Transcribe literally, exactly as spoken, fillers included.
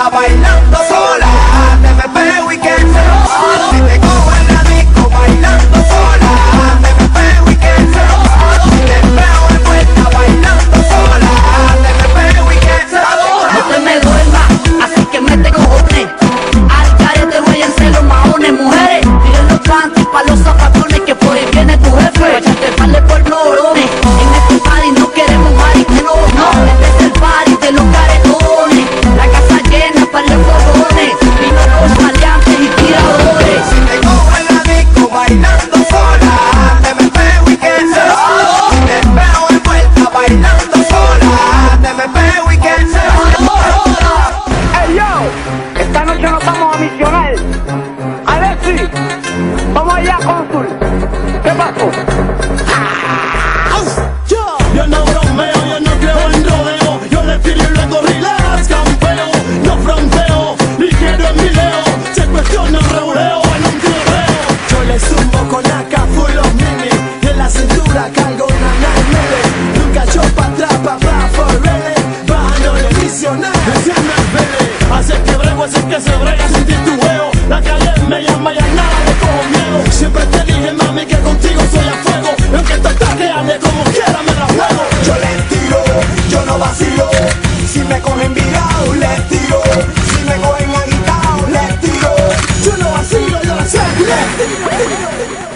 vuelta bailando sola. T M P Weekend. Si te cojo en la disco bailando sola. T M P Weekend. Si te veo en vuelta bailando sola. T M P Weekend. No te me duermas, así que mete cojones. Al carete váyanse los maones. Mujeres, tiren los panties pa' los zapatones, que por ahí viene tu jefe. Échate parle por morones. En este party no queremos maricones. No, este es el party de los caretones. La casa llena pa' los fogones. Vino los maleantes y tiradores. Si te cojo en la disco bailando sola. T M P Weekend. Si te veo en vuelta bailando sola. T M P Weekend. Hey yo, esta noche nos vamos a misionar. Alexi, vamos allá, cónsul. ¿Qué pasó? Yo no bromeo, yo no creo en rodeo. Yo le tiro y luego relax, campeo. No fronteo, ligero en video. Se cuestiona un reuleo en un tiroteo. Yo le zumbo con acá full los mini. Y en la cintura cargo una nine mil. Nunca yo pa' atrás, papá, for ready. Bajando de misionar, enciende el vele. Hace que brego, hace que se brega sin titubeo. La calle me llama y a nada le cojo miedo. Siempre te dije, mami, que contigo soy a fuego. Y aunque te ataque, ande como quiera, me la juego. Yo les tiro, yo no vacilo. Si me cogen virado, les tiro. Si me cogen agitado, les tiro. Yo no vacilo, yo la sé, les tiro.